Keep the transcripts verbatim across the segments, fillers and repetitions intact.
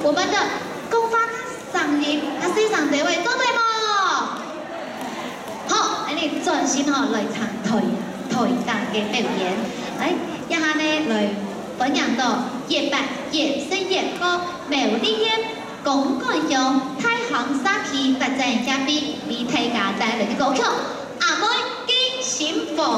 我们的公发上日啊，四上地位做对冇？好，你哋專心吼來唱台台間嘅表演，嚟一下呢來分享到夜白夜深夜歌美麗嘅公幹用太行沙皮特製嘉賓，為大家帶來嘅歌曲《阿妹驚心房》。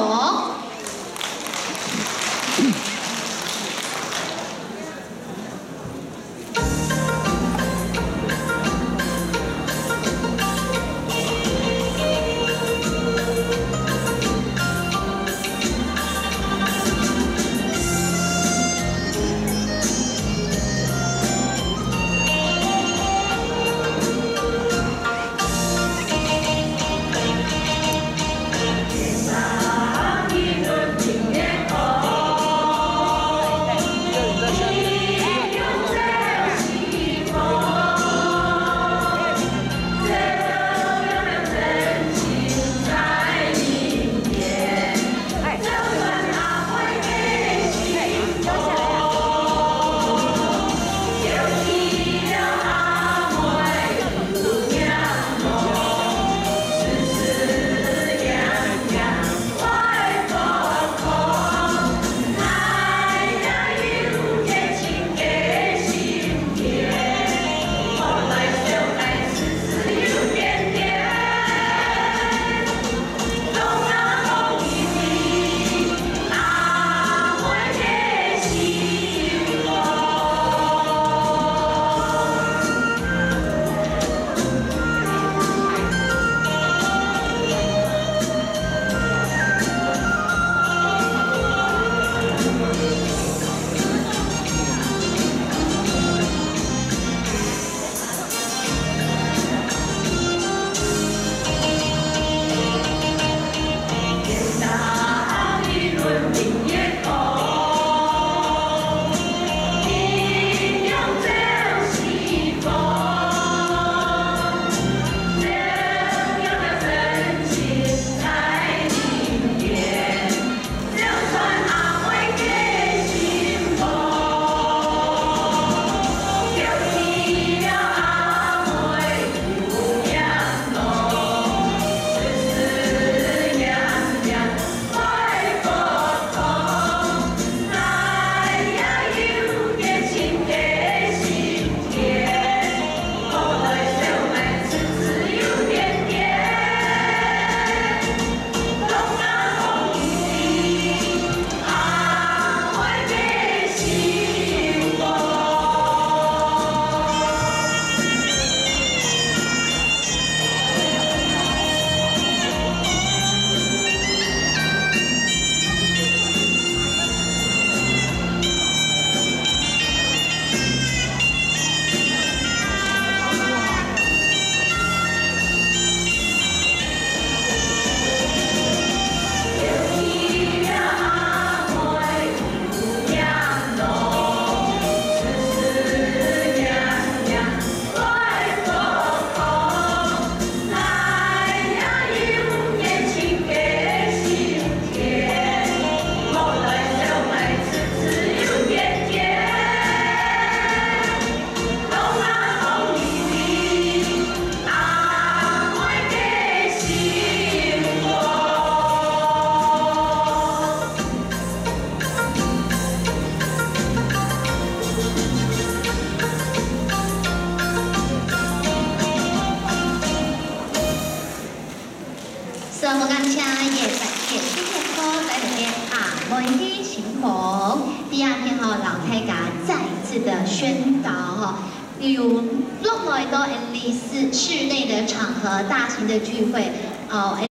我们感谢夜白夜天天歌带来的阿妹的情梦。第二天哈，老太家再次的宣导哈，有落来到 N 四室内的场合，大型的聚会哦。